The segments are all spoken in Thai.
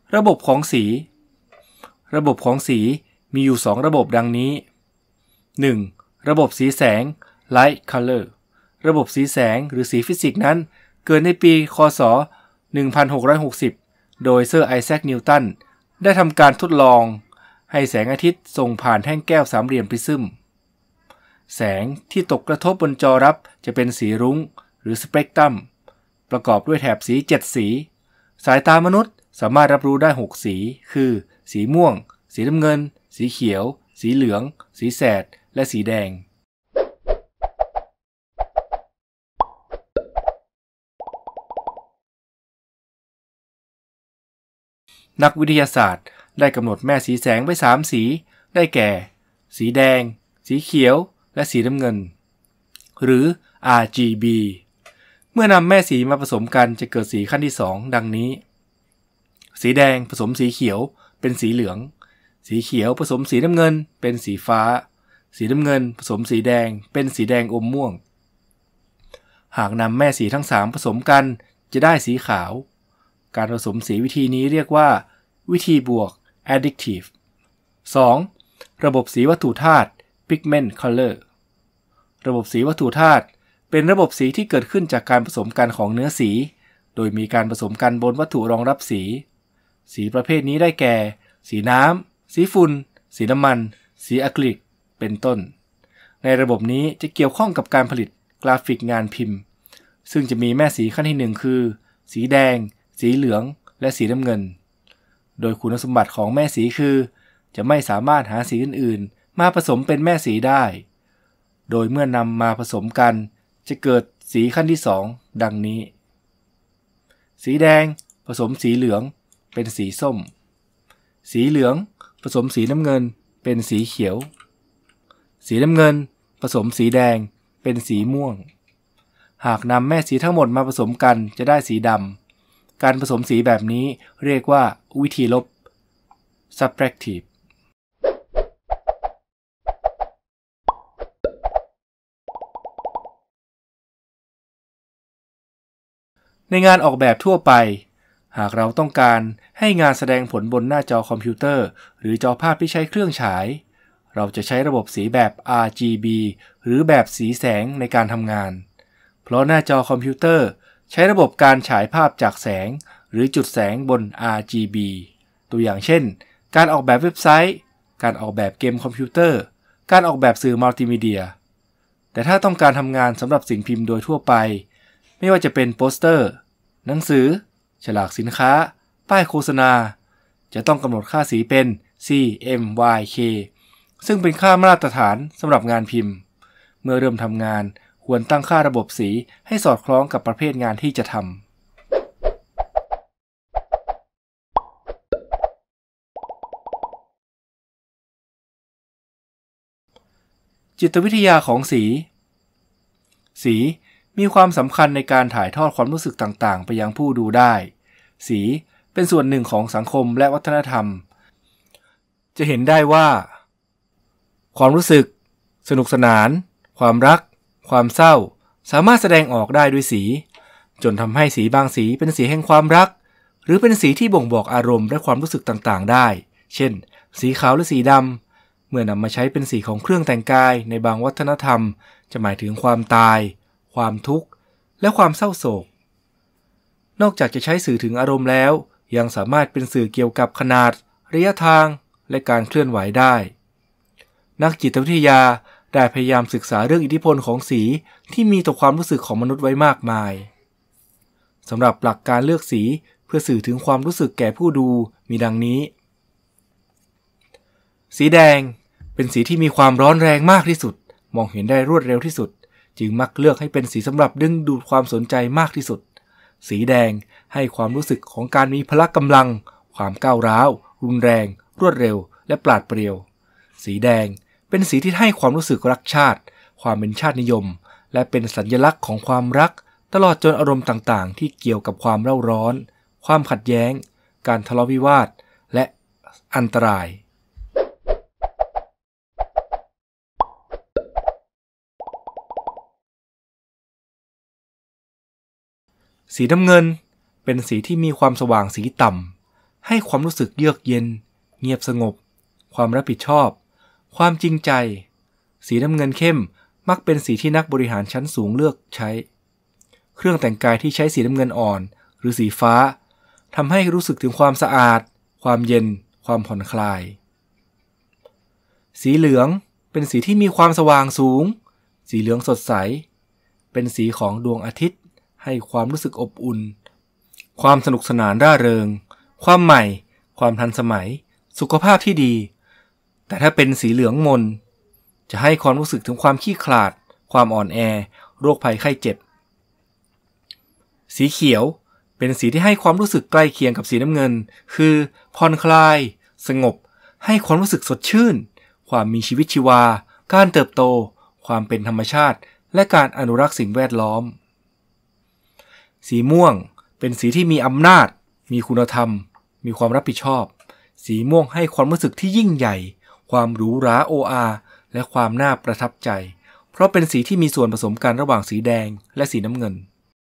ระบบของสีระบบของสีมีอยู่2ระบบดังนี้ 1. ระบบสีแสง Light Color ระบบสีแสงหรือสีฟิสิกส์นั้นเกิดในปีค.ศ. 1660 โดยเซอร์ไอแซคนิวตันได้ทำการทดลองให้แสงอาทิตย์ส่งผ่านแท่งแก้วสามเหลี่ยมพริซึมแสงที่ตกกระทบบนจอรับจะเป็นสีรุ้งหรือสเปกตรัมประกอบด้วยแถบสี7สีสายตามนุษย์สามารถรับรู้ได้6สีคือสีม่วงสีน้ำเงินสีเขียวสีเหลืองสีแสดและสีแดงนักวิทยาศาสตร์ได้กำหนดแม่สีแสงไว้3สีได้แก่สีแดงสีเขียวและสีน้ำเงินหรือ RGB เมื่อนำแม่สีมาผสมกันจะเกิดสีขั้นที่2ดังนี้สีแดงผสมสีเขียวเป็นสีเหลืองสีเขียวผสมสีน้ำเงินเป็นสีฟ้าสีน้ำเงินผสมสีแดงเป็นสีแดงอมม่วงหากนำแม่สีทั้ง3ผสมกันจะได้สีขาวการผสมสีวิธีนี้เรียกว่าวิธีบวก additive 2. ระบบสีวัตถุธาตุ pigment color ระบบสีวัตถุธาตุเป็นระบบสีที่เกิดขึ้นจากการผสมกันของเนื้อสีโดยมีการผสมกันบนวัตถุรองรับสีสีประเภทนี้ได้แก่สีน้ำสีฝุ่นสีน้ำมันสีอะคริลิกเป็นต้นในระบบนี้จะเกี่ยวข้องกับการผลิตกราฟิกงานพิมพ์ซึ่งจะมีแม่สีขั้นที่1คือสีแดงสีเหลืองและสีน้ำเงินโดยคุณสมบัติของแม่สีคือจะไม่สามารถหาสีอื่นๆมาผสมเป็นแม่สีได้โดยเมื่อนำมาผสมกันจะเกิดสีขั้นที่2ดังนี้สีแดงผสมสีเหลืองเป็นสีส้มสีเหลืองผสมสีน้ำเงินเป็นสีเขียวสีน้ำเงินผสมสีแดงเป็นสีม่วงหากนำแม่สีทั้งหมดมาผสมกันจะได้สีดำการผสมสีแบบนี้เรียกว่าวิธีลบ subtractive ในงานออกแบบทั่วไปหากเราต้องการให้งานแสดงผลบนหน้าจอคอมพิวเตอร์หรือจอภาพที่ใช้เครื่องฉายเราจะใช้ระบบสีแบบ RGB หรือแบบสีแสงในการทำงานเพราะหน้าจอคอมพิวเตอร์ใช้ระบบการฉายภาพจากแสงหรือจุดแสงบน RGB ตัวอย่างเช่นการออกแบบเว็บไซต์การออกแบบเกมคอมพิวเตอร์การออกแบบสื่อมัลติมีเดียแต่ถ้าต้องการทำงานสำหรับสิ่งพิมพ์โดยทั่วไปไม่ว่าจะเป็นโปสเตอร์หนังสือฉลากสินค้าป้ายโฆษณาจะต้องกำหนดค่าสีเป็น CMYK ซึ่งเป็นค่ามาตรฐานสำหรับงานพิมพ์เมื่อเริ่มทำงานควรตั้งค่าระบบสีให้สอดคล้องกับประเภทงานที่จะทำจิตวิทยาของสีสีมีความสำคัญในการถ่ายทอดความรู้สึกต่างๆไปยังผู้ดูได้สีเป็นส่วนหนึ่งของสังคมและวัฒนธรรมจะเห็นได้ว่าความรู้สึกสนุกสนานความรักความเศร้าสามารถแสดงออกได้ด้วยสีจนทำให้สีบางสีเป็นสีแห่งความรักหรือเป็นสีที่บ่งบอกอารมณ์และความรู้สึกต่างๆได้เช่นสีขาวหรือสีดำเมื่อนำมาใช้เป็นสีของเครื่องแต่งกายในบางวัฒนธรรมจะหมายถึงความตายความทุกข์และความเศร้าโศกนอกจากจะใช้สื่อถึงอารมณ์แล้วยังสามารถเป็นสื่อเกี่ยวกับขนาดระยะทางและการเคลื่อนไหวได้นักจิตวิทยาได้พยายามศึกษาเรื่องอิทธิพลของสีที่มีต่อความรู้สึกของมนุษย์ไว้มากมายสำหรับหลักการเลือกสีเพื่อสื่อถึงความรู้สึกแก่ผู้ดูมีดังนี้สีแดงเป็นสีที่มีความร้อนแรงมากที่สุดมองเห็นได้รวดเร็วที่สุดจึงมักเลือกให้เป็นสีสำหรับดึงดูดความสนใจมากที่สุดสีแดงให้ความรู้สึกของการมีพละกำลังความก้าวร้าวรุนแรงรวดเร็วและปราดเปรียวสีแดงเป็นสีที่ให้ความรู้สึกรักชาติความเป็นชาตินิยมและเป็นสัญลักษณ์ของความรักตลอดจนอารมณ์ต่างๆที่เกี่ยวกับความเร่าร้อนความขัดแย้งการทะเลาะวิวาทและอันตรายสีน้ำเงินเป็นสีที่มีความสว่างสีต่ำให้ความรู้สึกเยือกเย็นเงียบสงบความรับผิดชอบความจริงใจสีน้ำเงินเข้มมักเป็นสีที่นักบริหารชั้นสูงเลือกใช้เครื่องแต่งกายที่ใช้สีน้ำเงินอ่อนหรือสีฟ้าทำให้รู้สึกถึงความสะอาดความเย็นความผ่อนคลายสีเหลืองเป็นสีที่มีความสว่างสูงสีเหลืองสดใสเป็นสีของดวงอาทิตย์ให้ความรู้สึกอบอุ่นความสนุกสนานร่าเริงความใหม่ความทันสมัยสุขภาพที่ดีแต่ถ้าเป็นสีเหลืองมนจะให้ความรู้สึกถึงความขี้ขลาดความอ่อนแอโรคภัยไข้เจ็บสีเขียวเป็นสีที่ให้ความรู้สึกใกล้เคียงกับสีน้ำเงินคือผ่อนคลายสงบให้ความรู้สึกสดชื่นความมีชีวิตชีวาการเติบโตความเป็นธรรมชาติและการอนุรักษ์สิ่งแวดล้อมสีม่วงเป็นสีที่มีอำนาจมีคุณธรรมมีความรับผิดชอบสีม่วงให้ความรู้สึกที่ยิ่งใหญ่ความหรูหราโออาและความน่าประทับใจเพราะเป็นสีที่มีส่วนผสมกันระหว่างสีแดงและสีน้ำเงิน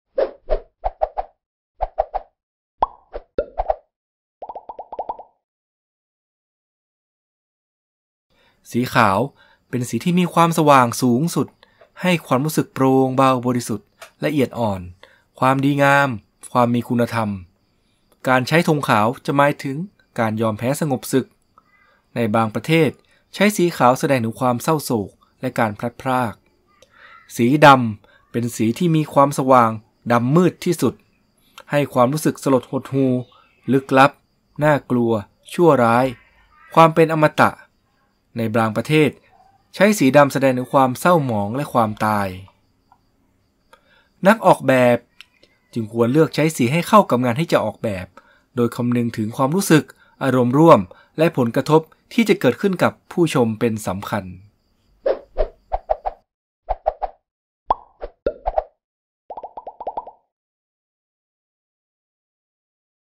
สีขาวเป็นสีที่มีความสว่างสูงสุดให้ความรู้สึกโปร่งเบาบริสุทธิ์ละเอียดอ่อนความดีงามความมีคุณธรรมการใช้ธงขาวจะหมายถึงการยอมแพ้สงบศึกในบางประเทศใช้สีขาวแสดงถึงความเศร้าโศกและการพลัดพรากสีดำเป็นสีที่มีความสว่างดำมืดที่สุดให้ความรู้สึกสลดหดหู่ลึกลับน่ากลัวชั่วร้ายความเป็นอมตะในบางประเทศใช้สีดำแสดงถึงความเศร้าหมองและความตายนักออกแบบจึงควรเลือกใช้สีให้เข้ากับงานที่จะออกแบบโดยคำนึงถึงความรู้สึกอารมณ์ร่วมและผลกระทบที่จะเกิดขึ้นกับผู้ชมเป็นสำคัญ